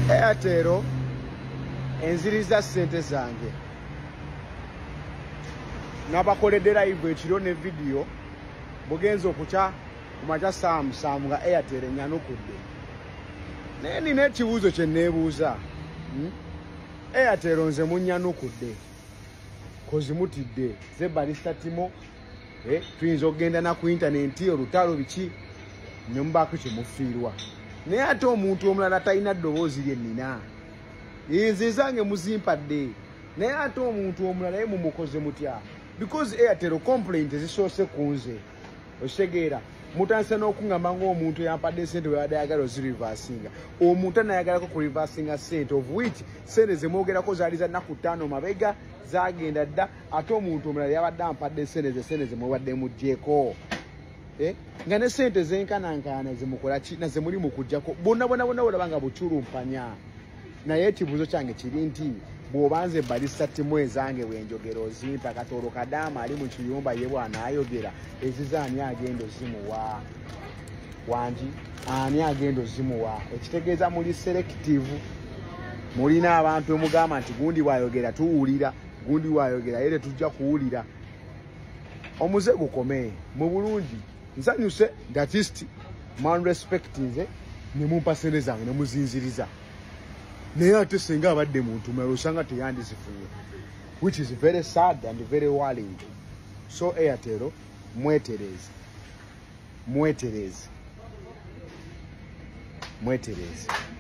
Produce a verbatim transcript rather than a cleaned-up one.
Airtel enziriza sente zange nabakoledde live ekiro ne video bugenzo okucha kumacha saa musanvu nga Airtel enyanukudde naye nina ekibuuzo kye neebuuza hmm? Airtel nze munnyanukudde kozi mutidde ze Barista Timo eh, tuyinza okugenda na ku internet olutalo biki ne mubaako kye mufiirwa naye ate omuntu omulala talina ddoboozi lye nnina nze zange muzimpadde naye ate omuntu omulala ye mumukoze mutya because Airtel complaint zisoose ku nze oshegeera mutandise n'okungamba ng'omuntu yampadde sente bwe ayagala ozirivasinga omuntu anayagalako ku rivasinga sente of which sente zemwogerako zaali za nnaku ttaano mabega zagenda dda ate omuntu omulala yabadde ampadde sente ze sente zemwebadde muggyeko eh? nga ne sente zenkanankana zemukola ki naze muli mu kuggyako bonna bonna bonna olaba nga buculumpanya naye ekibuuzo kyange kiri nti bw'obanze Barista Timo ezange bwenjogera ozimpa Katolo Kadaama ali mu kiyumba ye bw'anaayogera ezizaani agenda ozimuwa wangi ani agenda ozimuwa ekitegeeza muli selective mulina abantu emugamba nti gundi bw'ayogera tuwulira gundi bw'ayogera ye tetujja kuwulira omuze gukome mu bulungi nsanyuse gatist man respect nze ne mumpa sente zange ne muzinziriza naye ate senga abadde muntu mulala osanga teyandizifunye which is very sad and very worrying. So Airtel mwetereze mwetereze mwetereze